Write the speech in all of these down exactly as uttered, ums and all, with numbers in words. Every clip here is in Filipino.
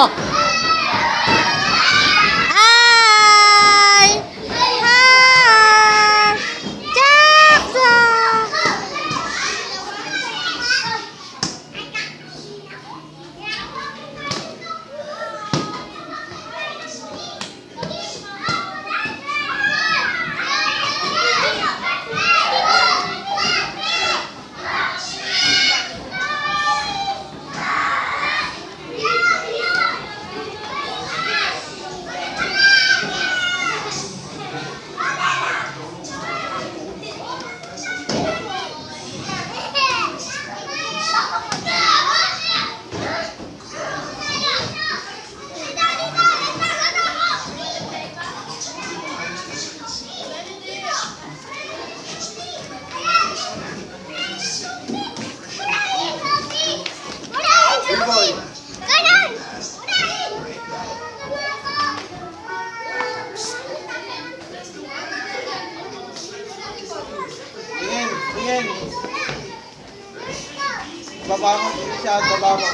Hi! Hi! Jackson! Tingin, tingin. Baba mo siya, baba mo.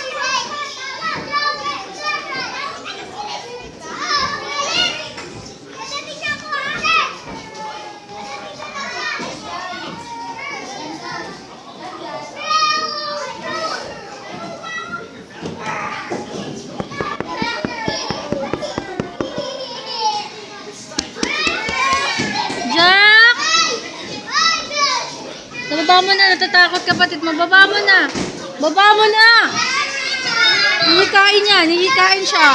Jack! Nababa mo na, natatakot kapatid mo. Baba mo na. Baba mo na. Hihikain niya, hihikain siya.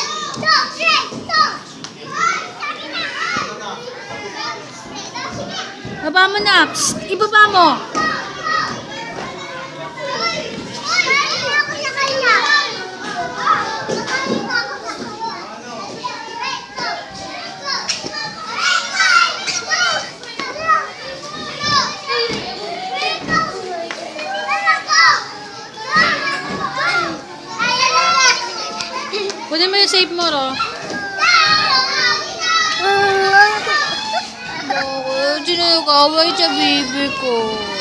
Baba mo na. Psst, ibaba mo. Kunin mo yung safe mo, Ro. Bakit? Sinagaway sa baby ko.